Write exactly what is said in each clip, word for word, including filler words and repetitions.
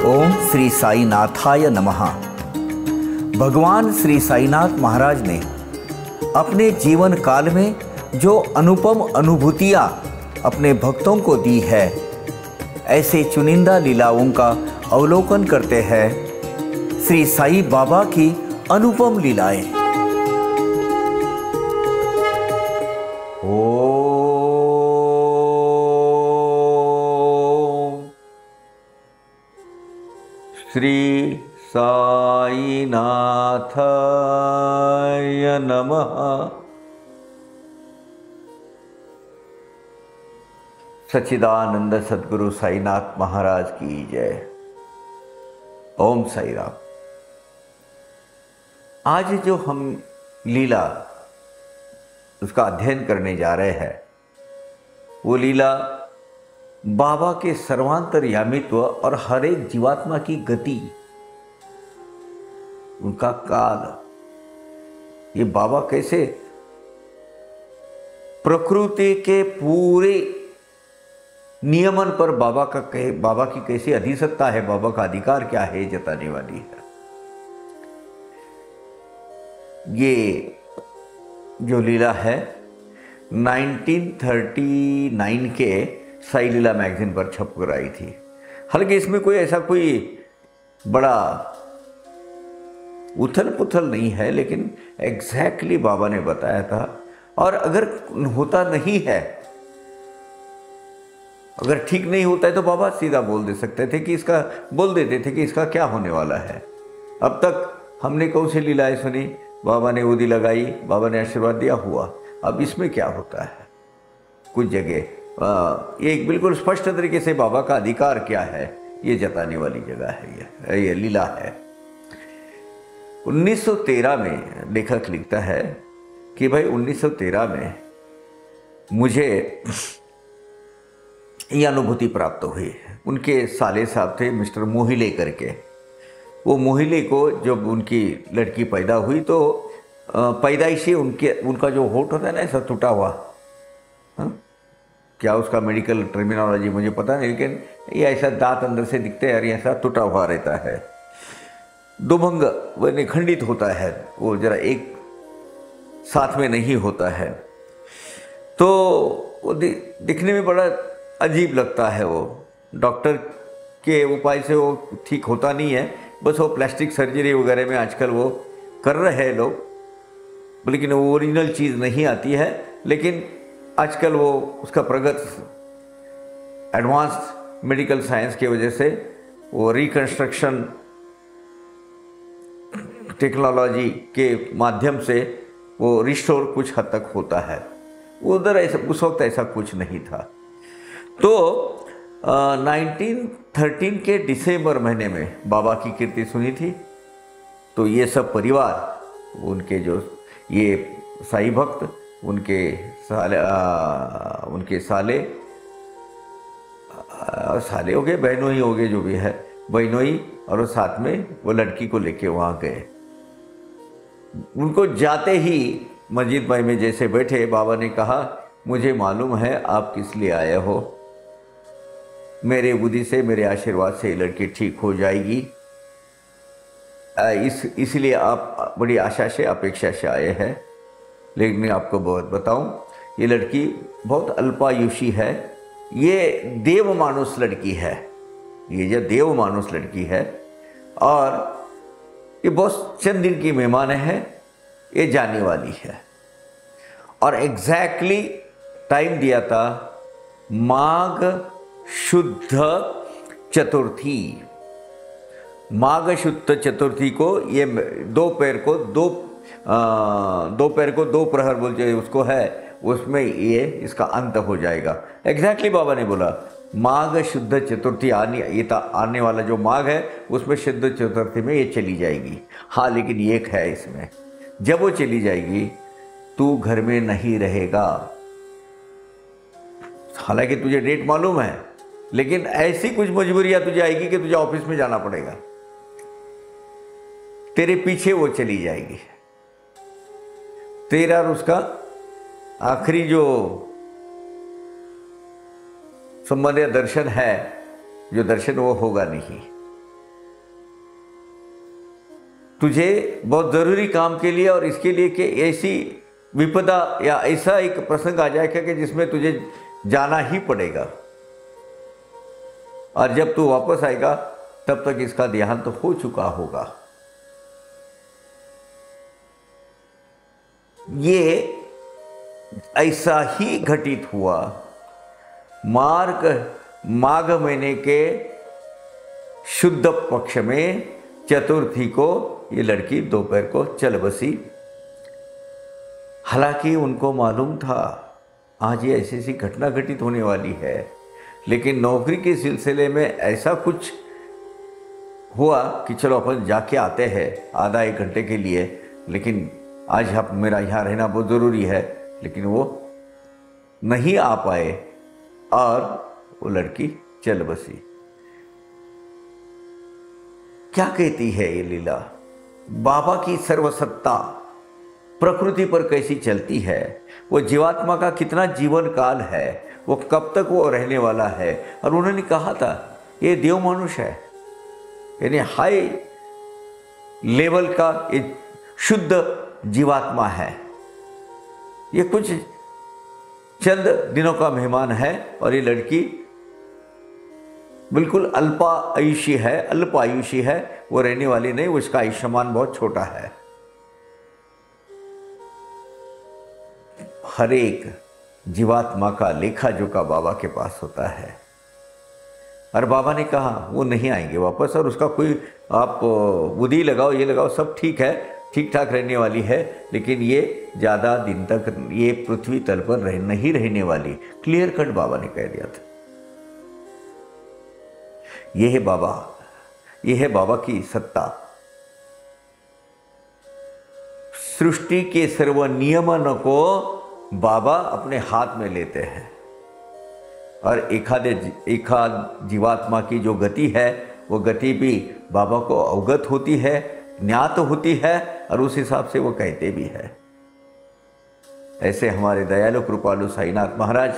ओम श्री साईनाथाय नमः। भगवान श्री साईनाथ महाराज ने अपने जीवन काल में जो अनुपम अनुभूतियाँ अपने भक्तों को दी है, ऐसे चुनिंदा लीलाओं का अवलोकन करते हैं श्री साई बाबा की अनुपम लीलाएं। श्री साईनाथाय नमः। सच्चिदानंद सद्गुरु साईनाथ महाराज की जय। ओम साई राम। आज जो हम लीला उसका अध्ययन करने जा रहे हैं, वो लीला बाबा के सर्वांतर्यामित्व और हर एक जीवात्मा की गति, उनका काल, ये बाबा कैसे प्रकृति के पूरे नियमन पर बाबा का कहे बाबा की कैसी अधिसत्ता है, बाबा का अधिकार क्या है, जताने वाली है। ये जो लीला है नाइनटीन थर्टी नाइन के साई लीला मैगजीन पर छप कर आई थी। हालांकि इसमें कोई ऐसा कोई बड़ा उथल पुथल नहीं है, लेकिन एग्जैक्टली बाबा ने बताया था। और अगर होता नहीं है, अगर ठीक नहीं होता है, तो बाबा सीधा बोल दे सकते थे कि इसका बोल देते थे कि इसका क्या होने वाला है। अब तक हमने कौन सी लीलाएं सुनी, बाबा ने उदी लगाई, बाबा ने आशीर्वाद दिया, हुआ। अब इसमें क्या होता है, कुछ जगह ये एक बिल्कुल स्पष्ट तरीके से बाबा का अधिकार क्या है, ये जताने वाली जगह है, ये ये लीला है। उन्नीस सौ तेरह में लेखक लिखता है कि भाई उन्नीस सौ तेरह में मुझे ये अनुभूति प्राप्त हुई। उनके साले साहब थे मिस्टर मोहिले करके। वो मोहिले को जब उनकी लड़की पैदा हुई तो पैदाइशी उनके उनका जो होठ होता है ना, ऐसा टूटा हुआ, हा? क्या उसका मेडिकल टर्मिनोलॉजी मुझे पता नहीं, लेकिन ये ऐसा दांत अंदर से दिखते हैं और ऐसा टूटा हुआ रहता है। दुभंग वो खंडित होता है, वो जरा एक साथ में नहीं होता है, तो वो दिखने में बड़ा अजीब लगता है। वो डॉक्टर के उपाय से वो ठीक होता नहीं है, बस वो प्लास्टिक सर्जरी वगैरह में आजकल वो कर रहे हैं लोग, लेकिन वो ओरिजिनल चीज़ नहीं आती है। लेकिन आजकल वो उसका प्रगत एडवांस्ड मेडिकल साइंस की वजह से वो रिकंस्ट्रक्शन टेक्नोलॉजी के माध्यम से वो रिस्टोर कुछ हद तक होता है। उधर ऐसा उस वक्त ऐसा कुछ नहीं था। तो नाइनटीन थर्टीन के दिसंबर महीने में बाबा की कीर्ति सुनी थी। तो ये सब परिवार, उनके जो ये साई भक्त, उनके साले आ, उनके साले आ, साले हो गए, बहनोई हो गए, जो भी है बहनोई, और साथ में वो लड़की को लेके वहाँ गए। उनको जाते ही मस्जिद भाई में जैसे बैठे, बाबा ने कहा, मुझे मालूम है आप किस लिए आए हो। मेरे बुद्धि से, मेरे आशीर्वाद से लड़की ठीक हो जाएगी, इस इसलिए आप बड़ी आशा से, अपेक्षा से आए हैं। लेकिन मैं आपको बहुत बताऊं, ये लड़की बहुत अल्पायुषी है। ये देव मानुष लड़की है, ये जो देव मानुष लड़की है, और ये बहुत चंद दिन की मेहमान है, ये जाने वाली है। और एग्जैक्टली टाइम दिया था माघ शुद्ध चतुर्थी। माघ शुद्ध चतुर्थी को ये दोपहर को दो दोपहर को दो प्रहर बोलते उसको है, उसमें ये इसका अंत हो जाएगा। एग्जैक्टली बाबा ने बोला माघ शुद्ध चतुर्थी आने ये आने वाला जो माघ है, उसमें शुद्ध चतुर्थी में ये चली जाएगी। हाँ, लेकिन एक है इसमें, जब वो चली जाएगी तू घर में नहीं रहेगा। हालांकि तुझे डेट मालूम है, लेकिन ऐसी कुछ मजबूरियां तुझे आएगी कि तुझे ऑफिस में जाना पड़ेगा, तेरे पीछे वो चली जाएगी। तेरा और उसका आखिरी जो संबंध दर्शन है, जो दर्शन वो होगा नहीं। तुझे बहुत ज़रूरी काम के लिए और इसके लिए कि ऐसी विपदा या ऐसा एक प्रसंग आ जाएगा कि जिसमें तुझे जाना ही पड़ेगा, और जब तू वापस आएगा तब तक इसका देहांत तो हो चुका होगा। ये ऐसा ही घटित हुआ। मार्ग माघ महीने के शुद्ध पक्ष में चतुर्थी को ये लड़की दोपहर को चल बसी। हालांकि उनको मालूम था आज ये ऐसी ऐसी घटना घटित होने वाली है, लेकिन नौकरी के सिलसिले में ऐसा कुछ हुआ कि चलो अपन जाके आते हैं आधा एक घंटे के लिए, लेकिन आज आप मेरा यहाँ रहना बहुत ज़रूरी है। लेकिन वो नहीं आ पाए और वो लड़की चल बसी। क्या कहती है ये लीला? बाबा की सर्वसत्ता प्रकृति पर कैसी चलती है, वो जीवात्मा का कितना जीवन काल है, वो कब तक वो रहने वाला है। और उन्होंने कहा था ये देव मनुष्य है, यानी हाई लेवल का एक शुद्ध जीवात्मा है। ये कुछ चंद दिनों का मेहमान है और ये लड़की बिल्कुल अल्पायुषी है, अल्पायुषी है, वो रहने वाली नहीं, उसका आयुष्मान बहुत छोटा है। हर एक जीवात्मा का लेखा जोखा बाबा के पास होता है। और बाबा ने कहा वो नहीं आएंगे वापस, और उसका कोई आप बुद्धि लगाओ, ये लगाओ, सब ठीक है, ठीक ठाक रहने वाली है, लेकिन ये ज़्यादा दिन तक ये पृथ्वी तल पर रह नहीं रहने वाली। क्लियर कट बाबा ने कह दिया था। ये है बाबा, ये है बाबा की सत्ता। सृष्टि के सर्व नियमन को बाबा अपने हाथ में लेते हैं, और एखादे एखाद जीवात्मा की जो गति है वो गति भी बाबा को अवगत होती है, ज्ञात होती है, और उस हिसाब से वो कहते भी है। ऐसे हमारे दयालु कृपालु साईनाथ महाराज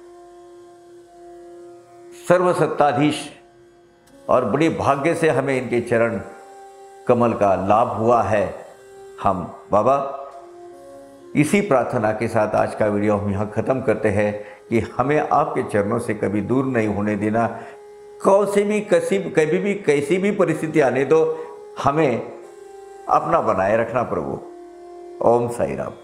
सर्वसत्ताधीश, और बड़े भाग्य से हमें इनके चरण कमल का लाभ हुआ है। हम बाबा इसी प्रार्थना के साथ आज का वीडियो हम यहाँ ख़त्म करते हैं कि हमें आपके चरणों से कभी दूर नहीं होने देना। कौन से भी कसी कभी भी कैसी भी परिस्थिति आने दो, हमें अपना बनाए रखना प्रभु। ओम साई राम।